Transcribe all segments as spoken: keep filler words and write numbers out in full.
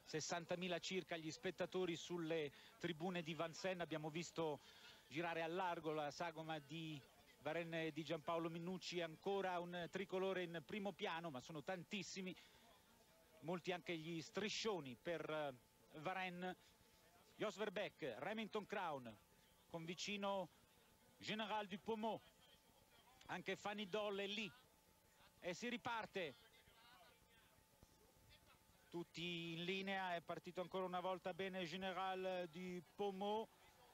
sessantamila circa gli spettatori sulle tribune di Vincennes. Abbiamo visto girare al largo la sagoma di Varenne e di Giampaolo Minnucci, ancora un tricolore in primo piano, ma sono tantissimi, molti anche gli striscioni per Varenne. Jos Verbeek, Remington Crown, con vicino Général Dupomot, anche Fanny Doll è lì e si riparte. Tutti in linea, è partito ancora una volta bene Général Dupomot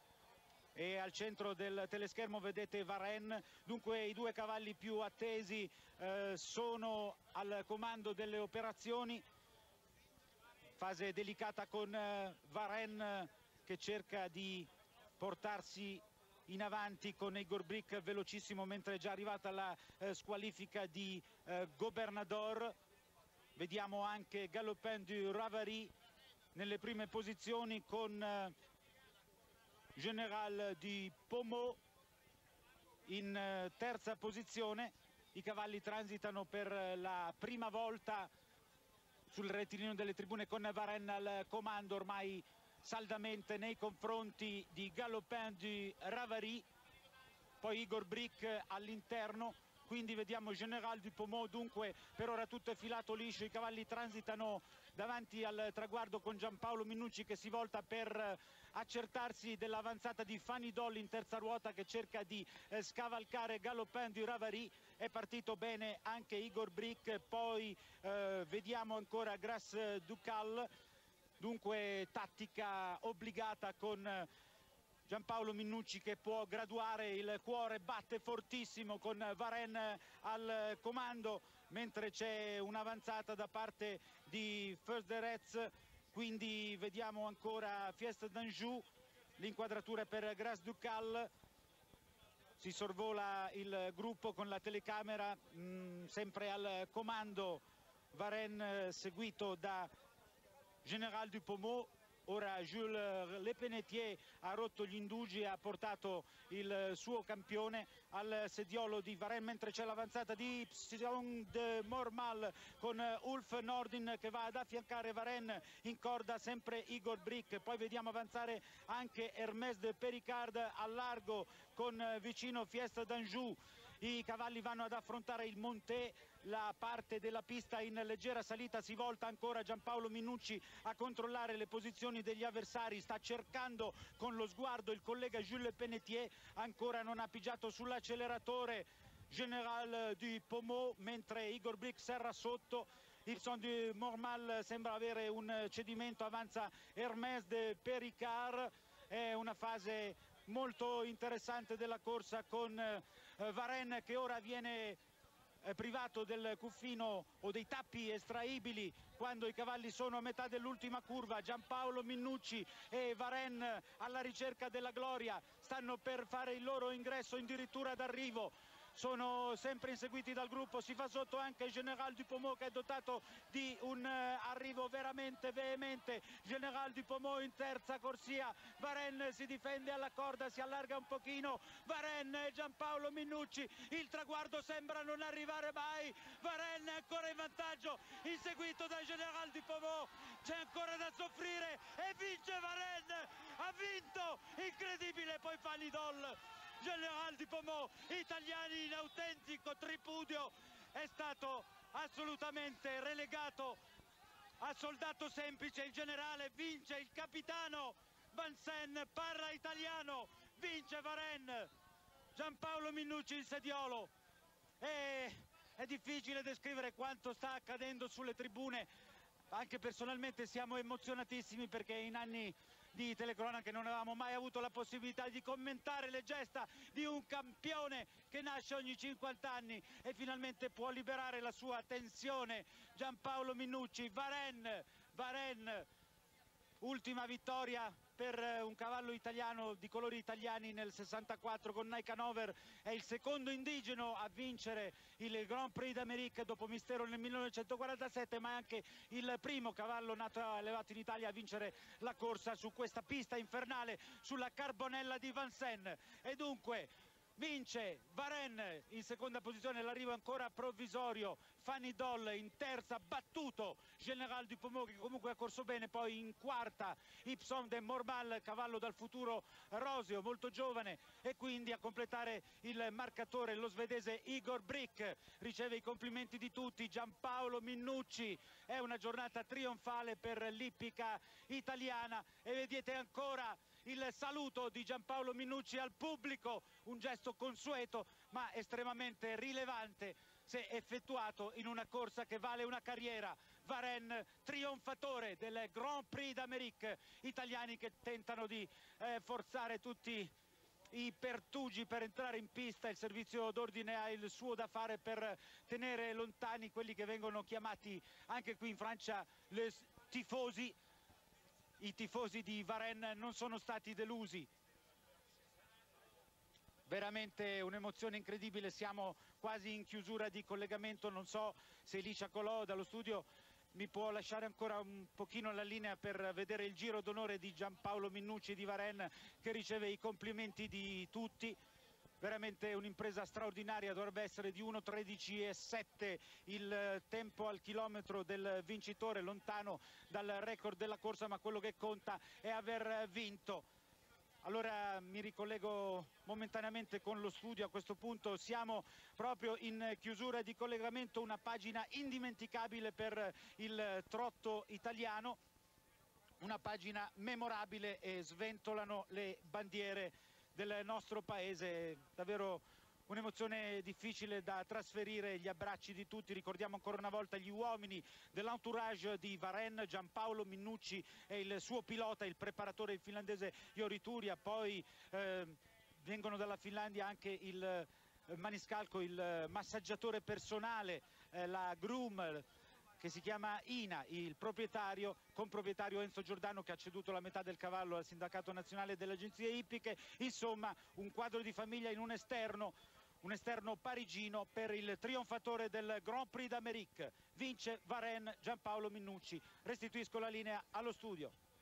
e al centro del teleschermo vedete Varenne. Dunque i due cavalli più attesi eh, sono al comando delle operazioni. Fase delicata con eh, Varenne che cerca di portarsi in avanti con Igor Brick velocissimo, mentre è già arrivata la eh, squalifica di eh, Gobernador. Vediamo anche Galopin du Ravary nelle prime posizioni con eh, Général Dupomot in eh, terza posizione. I cavalli transitano per eh, la prima volta sul rettilineo delle tribune con Varenne al comando, ormai saldamente nei confronti di Galopin du Ravary, poi Igor Brick all'interno. Quindi vediamo Général Dupomot, dunque per ora tutto è filato liscio, i cavalli transitano davanti al traguardo con Giampaolo Minnucci che si volta per accertarsi dell'avanzata di Fanny Doll in terza ruota, che cerca di eh, scavalcare Galopin du Ravary. È partito bene anche Igor Brick, poi eh, vediamo ancora Gras Ducal, dunque tattica obbligata con Giampaolo Minnucci che può graduare. Il cuore batte fortissimo con Varenne al comando, mentre c'è un'avanzata da parte di First de Retz. Quindi vediamo ancora Fiesta d'Anjou, l'inquadratura per Gras Ducal. Si sorvola il gruppo con la telecamera, mh, sempre al comando Varenne, seguito da Général Dupomot. Ora Jules Lepennetier ha rotto gli indugi e ha portato il suo campione al sediolo di Varenne, mentre c'è l'avanzata di Psion de Mormal con Ulf Nordin che va ad affiancare Varenne, in corda sempre Igor Brick. Poi vediamo avanzare anche Hermès de Pericard al largo con vicino Fiesta d'Anjou. I cavalli vanno ad affrontare il Monté, la parte della pista in leggera salita. Si volta ancora Giampaolo Minnucci a controllare le posizioni degli avversari, sta cercando con lo sguardo il collega Jules Lepennetier, ancora non ha pigiato sull'acceleratore Général Dupomot, mentre Igor Brick serra sotto. Ipson du Mormal sembra avere un cedimento, avanza Hermès de Pericard. È una fase molto interessante della corsa con eh, Varenne che ora viene eh, privato del cuffino o dei tappi estraibili quando i cavalli sono a metà dell'ultima curva. Giampaolo Minnucci e Varenne alla ricerca della gloria stanno per fare il loro ingresso addirittura d'arrivo. Sono sempre inseguiti dal gruppo, si fa sotto anche Général Dupomot che è dotato di un uh, arrivo veramente veemente. Général Dupomot in terza corsia, Varenne si difende alla corda, si allarga un pochino, Varenne e Giampaolo Minnucci, il traguardo sembra non arrivare mai, Varenne è ancora in vantaggio, inseguito da Général Dupomot, c'è ancora da soffrire e vince Varenne, ha vinto, incredibile. Poi Fanny Doll, Général Dupomot, italiani in autentico tripudio, è stato assolutamente relegato a soldato semplice. Il generale vince, il capitano Vincennes parla italiano, vince Varenne, Giampaolo Minnucci in sediolo. E è difficile descrivere quanto sta accadendo sulle tribune. Anche personalmente siamo emozionatissimi perché in anni di telecronache non avevamo mai avuto la possibilità di commentare le gesta di un campione che nasce ogni cinquanta anni e finalmente può liberare la sua tensione. Giampaolo Minnucci, Varenne, Varenne, ultima vittoria per un cavallo italiano di colori italiani nel sessantaquattro con Nike Hanover. È il secondo indigeno a vincere il Grand Prix d'Amérique dopo Mistero nel millenovecentoquarantasette, ma è anche il primo cavallo nato e allevato in Italia a vincere la corsa su questa pista infernale sulla Carbonella di Vincennes. E dunque vince Varenne, in seconda posizione l'arrivo ancora provvisorio Fanny Doll, in terza battuto General Dupomot, che comunque ha corso bene, poi in quarta Ipsom de Mormal, cavallo dal futuro roseo, molto giovane, e quindi a completare il marcatore lo svedese Igor Brick. Riceve i complimenti di tutti Giampaolo Minnucci. È una giornata trionfale per l'ippica italiana, e vedete ancora il saluto di Giampaolo Minnucci al pubblico, un gesto consueto ma estremamente rilevante se effettuato in una corsa che vale una carriera. Varenne trionfatore del Grand Prix d'Amérique, italiani che tentano di eh, forzare tutti i pertugi per entrare in pista. Il servizio d'ordine ha il suo da fare per tenere lontani quelli che vengono chiamati anche qui in Francia les tifosi. I tifosi di Varenne non sono stati delusi. Veramente un'emozione incredibile, siamo quasi in chiusura di collegamento. Non so se Licia Colò dallo studio mi può lasciare ancora un pochino la linea per vedere il giro d'onore di Giampaolo Minnucci di Varenne, che riceve i complimenti di tutti. Veramente un'impresa straordinaria, dovrebbe essere di uno tredici e sette il tempo al chilometro del vincitore, lontano dal record della corsa, ma quello che conta è aver vinto. Allora mi ricollego momentaneamente con lo studio. A questo punto siamo proprio in chiusura di collegamento, una pagina indimenticabile per il trotto italiano, una pagina memorabile, e sventolano le bandiere del nostro paese. Davvero un'emozione difficile da trasferire, gli abbracci di tutti. Ricordiamo ancora una volta gli uomini dell'entourage di Varenne, Giampaolo Minnucci e il suo pilota, il preparatore, il finlandese Jori Turia. Poi eh, vengono dalla Finlandia anche il maniscalco, il massaggiatore personale, eh, la groom, che si chiama Ina, il proprietario, comproprietario Enzo Giordano, che ha ceduto la metà del cavallo al Sindacato Nazionale delle Agenzie Ippiche. Insomma, un quadro di famiglia in un esterno, un esterno parigino per il trionfatore del Grand Prix d'Amérique. Vince Varenne, Giampaolo Minnucci. Restituisco la linea allo studio.